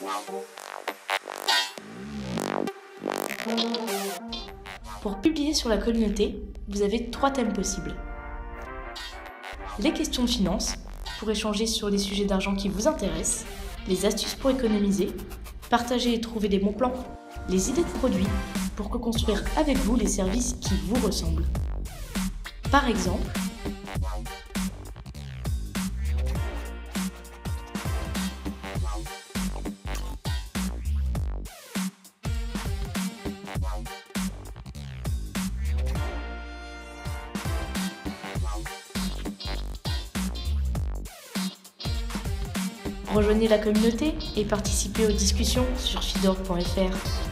Pour publier sur la communauté, vous avez 3 thèmes possibles. Les questions de finance, pour échanger sur les sujets d'argent qui vous intéressent, les astuces pour économiser, partager et trouver des bons plans, les idées de produits, pour co-construire avec vous les services qui vous ressemblent. Par exemple, rejoignez la communauté et participez aux discussions sur fidor.fr.